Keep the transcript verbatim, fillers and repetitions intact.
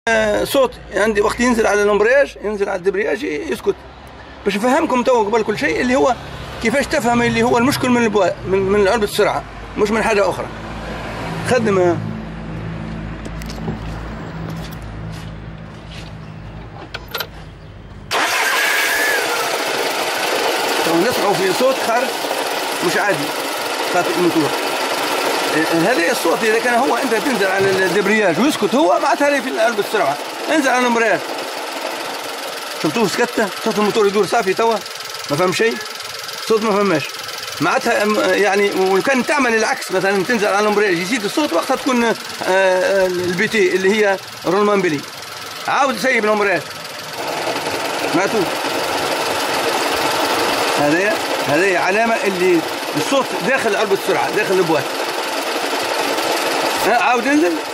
صوت عندي وقت ينزل على الامبرياج، ينزل على الدبرياج يسكت. باش نفهمكم تو قبل كل شيء اللي هو كيفاش تفهم اللي هو المشكل من البوا من, من علبة السرعة، مش من حاجة أخرى. خدم نسمعوا في صوت خارج مش عادي خاطئ الموتور. هذا الصوت اذا كان هو انت تنزل على الدبرياج ويسكت هو معناتها هذه في علبة السرعة. انزل على الامبرياج شفتوه سكتة، صوت الموتور يدور صافي توا ما فهم شيء، صوت ما فهماش معناتها. يعني وكان تعمل العكس مثلا تنزل على الامبرياج يزيد الصوت وقتها تكون البي تي اللي هي رولمان بيلي. عاود سيب الامبرياج ماتوا. هذه هذه علامة اللي الصوت داخل علبة السرعة داخل البوات. عاود انزل